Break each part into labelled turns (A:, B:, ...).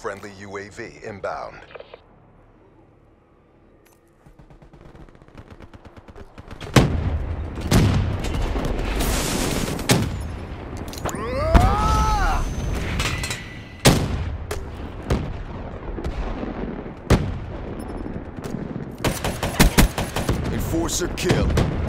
A: Friendly UAV inbound.
B: Enforcer kill.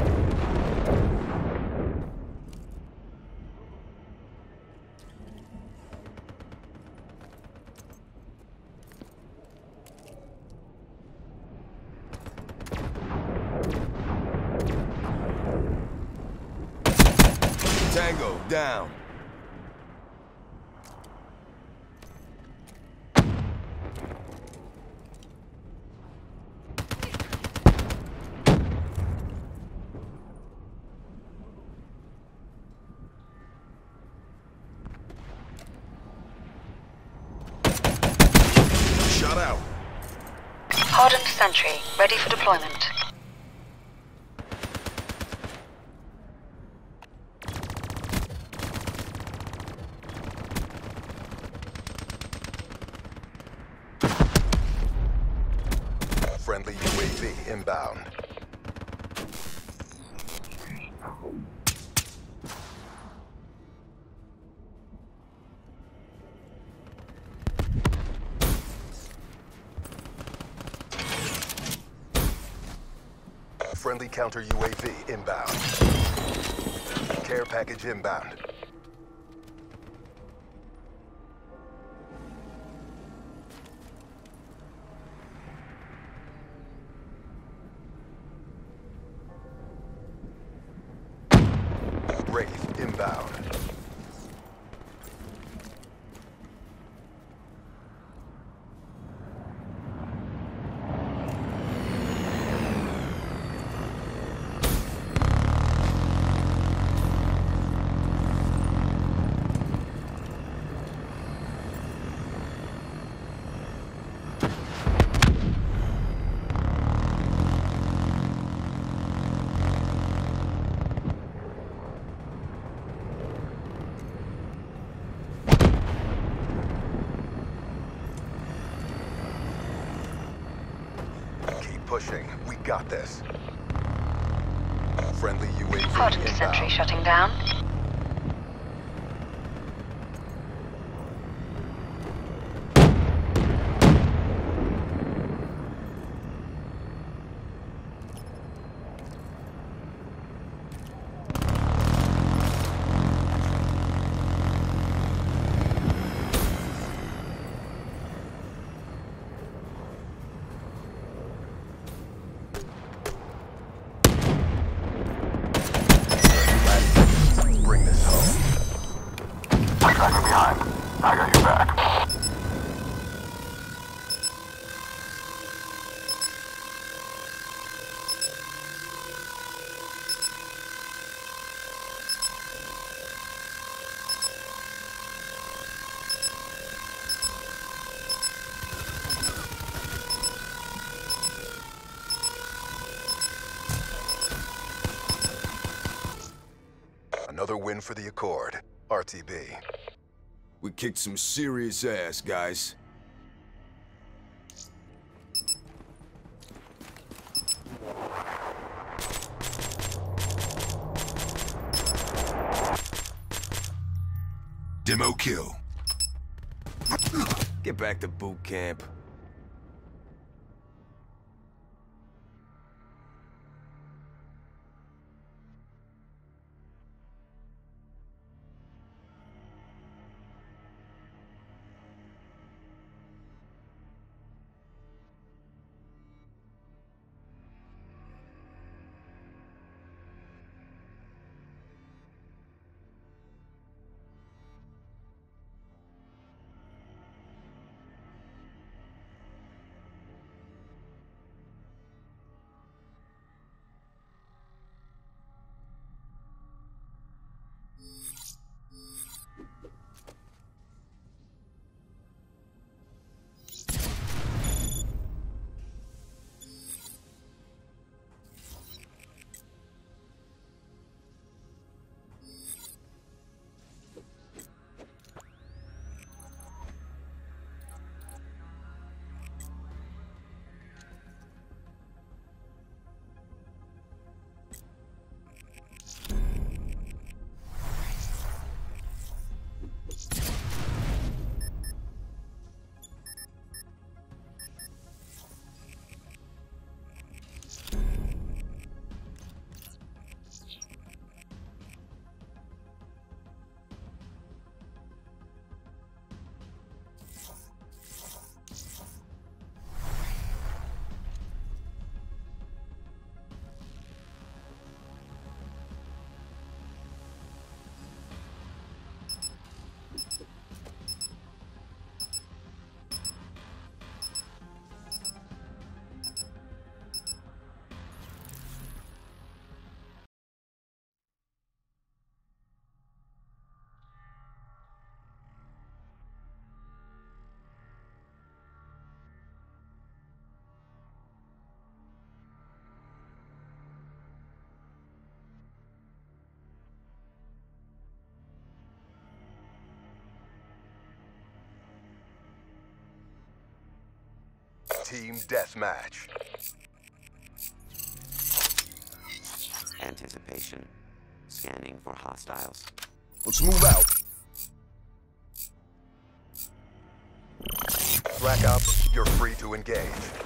B: Tango down. Shut out.
C: Hardened sentry, ready for deployment.
A: Friendly UAV inbound. Friendly counter UAV inbound. Care package inbound. Wraith inbound. Pushing. We got this. Friendly UAV
C: Hardened
A: inbound.
C: sentry shutting down.
A: Bring this home.
D: I'm tracking behind. I got your back.
A: Another win for the Accord. RTB.
B: We kicked some serious ass, guys.
D: Demo kill.
B: Get back to boot camp.
A: Team deathmatch.
E: Anticipation. Scanning for hostiles.
B: Let's move out.
A: Black Ops, you're free to engage.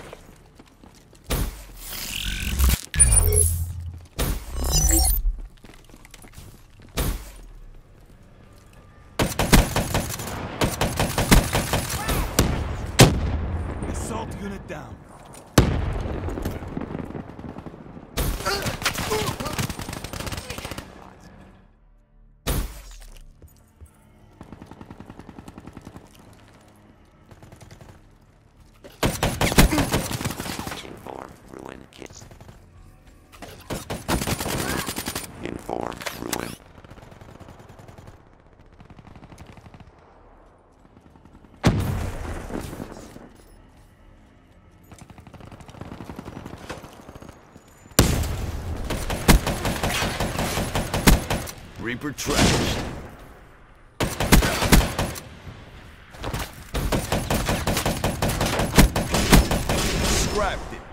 F: Assault unit down.
E: Inform, ruin, kits. Inform, ruin.
B: Reaper trashed. Scrapped it.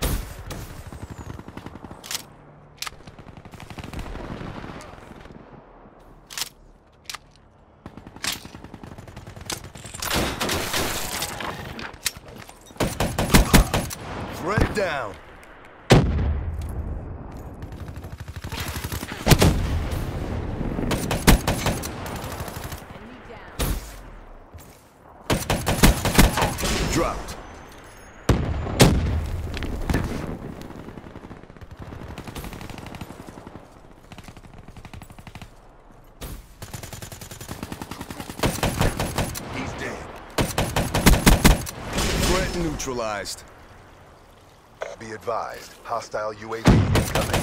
B: Threat down. Dropped. He's dead. Threat neutralized.
A: Be advised, hostile UAV incoming.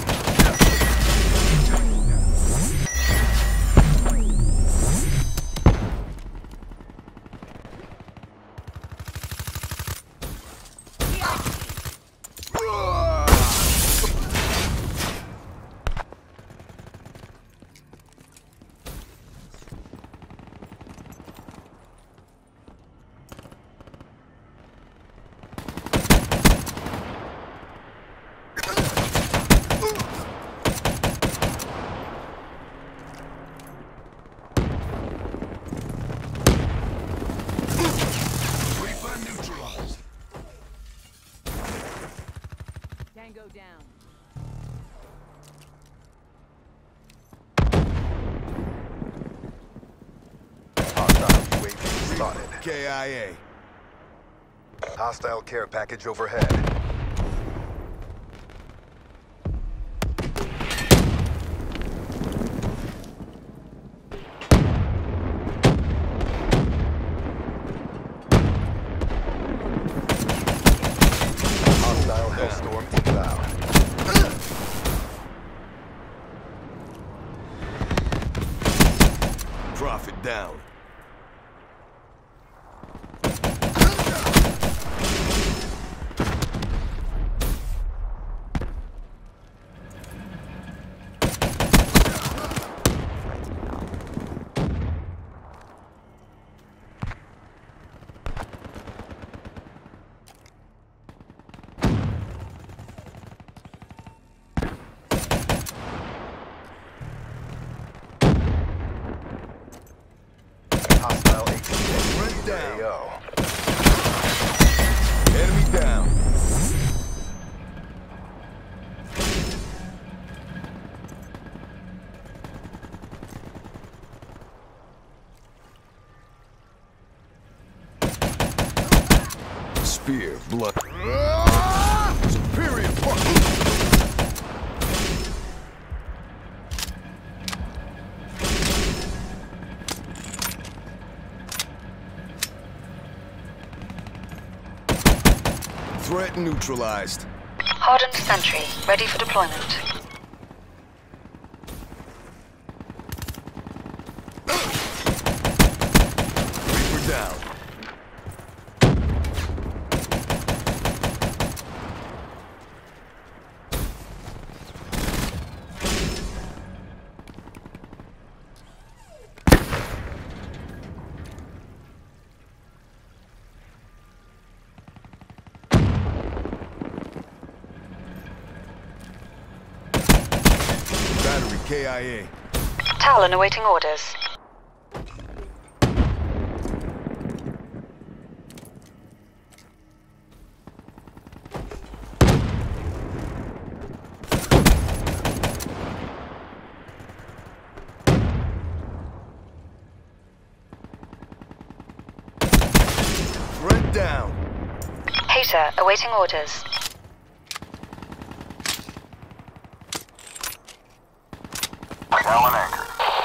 G: Tango down.
A: Hostile UAV spotted.
B: KIA.
A: Hostile care package overhead. Hostile Hellstorm inbound.
B: Profit down.
A: Hostile
B: Front down.
A: AO.
B: Enemy down. Spear, blood. Superior punch. Threat neutralized.
C: Hardened sentry, ready for deployment.
B: Reaper down. KIA.
C: Talon awaiting orders.
B: Threat down.
C: Hater awaiting orders.
D: Talon anchored.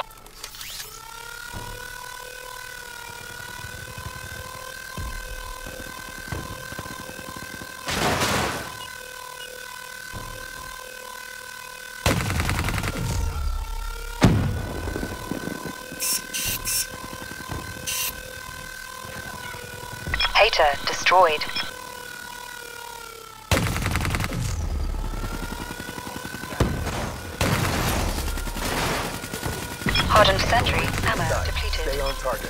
C: Hater destroyed. Hardened sentry ammo depleted.
A: Stay on target.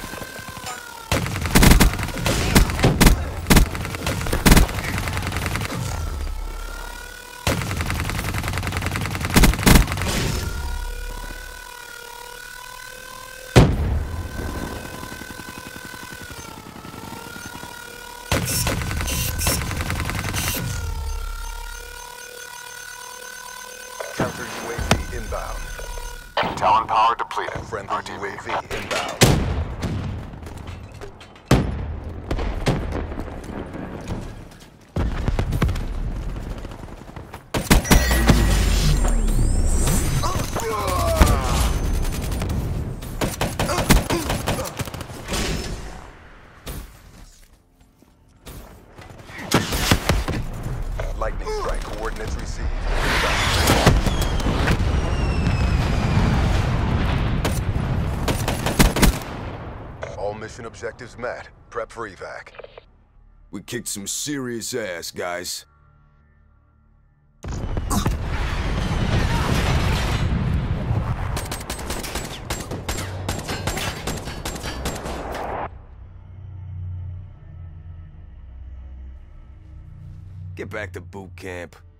A: Counter UAV inbound.
D: Talon power depleted.
A: Friendly
D: RTB.
A: UAV inbound. Lightning strike coordinates received. All mission objectives met. Prep for evac.
B: We kicked some serious ass, guys. Get back to boot camp.